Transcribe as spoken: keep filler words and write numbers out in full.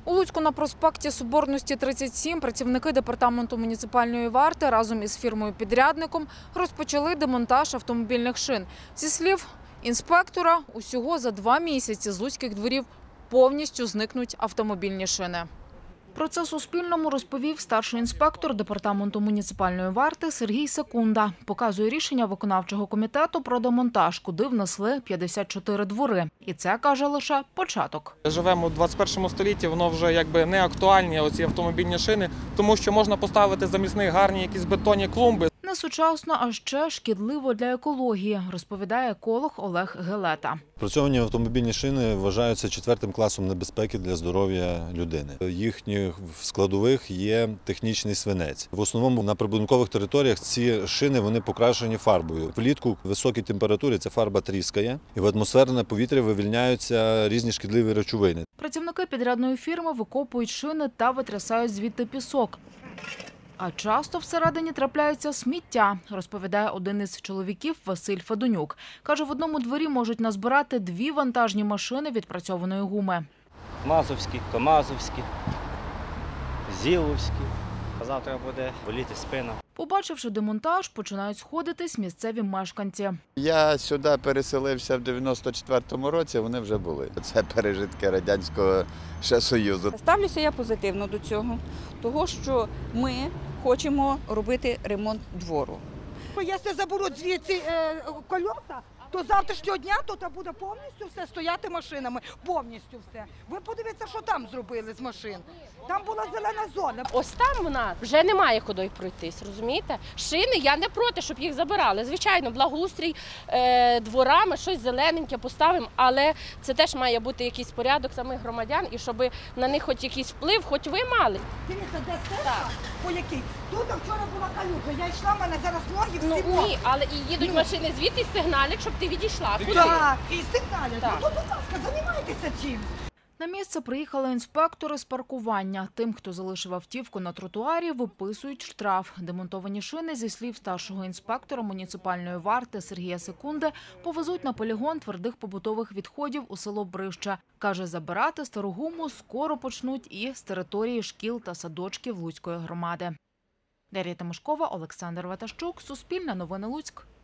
У Луцьку на проспекті Соборності тридцять сім працівники департаменту муніципальної варти разом із фірмою-підрядником розпочали демонтаж автомобільних шин. Зі слів інспектора, усього за два місяці з луцьких дворів повністю зникнуть автомобільні шини. Про це Суспільному розповів старший інспектор департаменту муніципальної варти Сергій Секунда. Показує рішення виконавчого комітету про демонтаж, куди внесли п'ятдесят чотири двори. І це, каже, лише початок. Живемо у двадцять першому столітті, воно вже якби не актуальні, оці автомобільні шини, тому що можна поставити замість них гарні якісь бетонні клумби. Не сучасно, а ще шкідливо для екології, розповідає еколог Олег Гелета. Працьовані автомобільні шини вважаються четвертим класом небезпеки для здоров'я людини. Їхніх складових є технічний свинець. В основному на прибудинкових територіях ці шини вони покрашені фарбою. Влітку в високій температурі ця фарба тріскає і в атмосферне повітря вивільняються різні шкідливі речовини. Працівники підрядної фірми викопують шини та витрясають звідти пісок. А часто всередині трапляється сміття, розповідає один із чоловіків Василь Федонюк. Каже, в одному дворі можуть назбирати дві вантажні машини відпрацьованої гуми. Мазовські, Камазовські, Зіловські. Завтра буде боліти спина. Побачивши демонтаж, починають сходитись місцеві мешканці. Я сюди переселився в дев'яносто четвертому році, вони вже були. Це пережитки Радянського ще Союзу. Ставлюся я позитивно до цього, того що ми хочемо робити ремонт двору. Якщо заберуть звідси кольоса, то з завтрашнього дня тут буде повністю все стояти машинами, повністю все. Ви подивіться, що там зробили з машин. Там була зелена зона. Ось там вона вже немає куди пройтись, розумієте? Шини, я не проти, щоб їх забирали. Звичайно, благоустрій е, дворами, щось зелененьке поставимо, але це теж має бути якийсь порядок самих громадян і щоб на них хоч якийсь вплив, хоч ви мали. Дивіться, де стежка, по якій? Тут вчора була калюжа, я йшла, в мене зараз ноги всі Ну мокрі. ні, але і їдуть машини звідти з сигналять, щоб ти відійшла. Куди? Так, і сигналять. Так. Ну, то, будь ласка, займайтеся чим. На місце приїхали інспектори з паркування. Тим, хто залишив автівку на тротуарі, виписують штраф. Демонтовані шини, зі слів старшого інспектора муніципальної варти Сергія Секунди, повезуть на полігон твердих побутових відходів у село Брище. Каже, забирати стару гуму скоро почнуть і з території шкіл та садочків Луцької громади. Дар'я Тимошкова, Олександр Ватащук, Суспільне новини Луцьк.